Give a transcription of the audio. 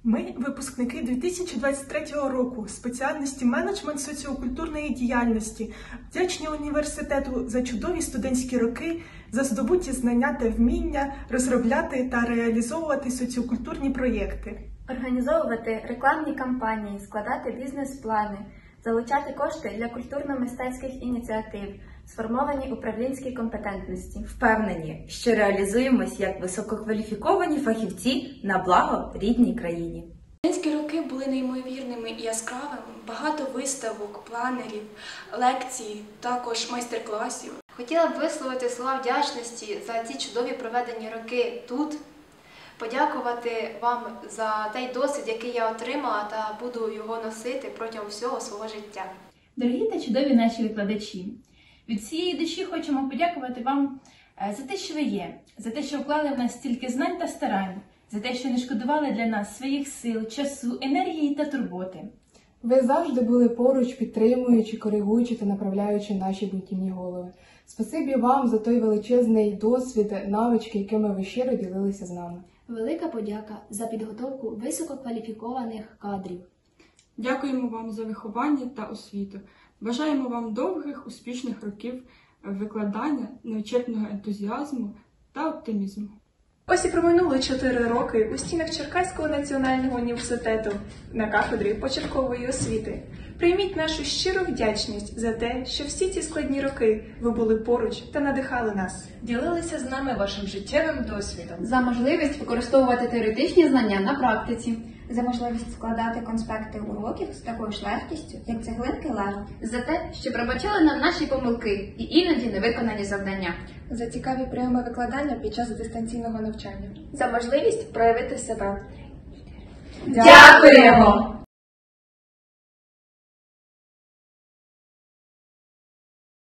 Ми – випускники 2023 року спеціальності менеджмент соціокультурної діяльності, вдячні університету за чудові студентські роки, за здобуті знання та вміння розробляти та реалізовувати соціокультурні проєкти. Організовувати рекламні кампанії, складати бізнес-плани, залучати кошти для культурно-мистецьких ініціатив, сформовані управлінські компетентності. Впевнені, що реалізуємось як висококваліфіковані фахівці на благо рідній країні. Студентські роки були неймовірними і яскравими, багато виставок, планерів, лекцій, також майстер-класів. Хотіла б висловити слова вдячності за ці чудові проведені роки тут, подякувати вам за той досвід, який я отримала та буду його носити протягом всього свого життя. Дорогі та чудові наші викладачі, від всієї душі хочемо подякувати вам за те, що ви є, за те, що вклали в нас стільки знань та старань, за те, що не шкодували для нас своїх сил, часу, енергії та турботи. Ви завжди були поруч, підтримуючи, коригуючи та направляючи наші бунтівні голови. Спасибі вам за той величезний досвід, навички, якими ви щиро ділилися з нами. Велика подяка за підготовку висококваліфікованих кадрів. Дякуємо вам за виховання та освіту. Бажаємо вам довгих, успішних років викладання, невичерпного ентузіазму та оптимізму. Ось і проминули 4 роки у стінах Черкаського національного університету на кафедрі початкової освіти. Прийміть нашу щиру вдячність за те, що всі ці складні роки ви були поруч та надихали нас. Ділилися з нами вашим життєвим досвідом. За можливість використовувати теоретичні знання на практиці. За можливість складати конспекти уроків з такою ж легкістю, як цеглинки Лего. За те, що пробачали нам наші помилки і іноді невиконані завдання. За цікаві прийоми викладання під час дистанційного навчання. За можливість проявити себе. Дякуємо!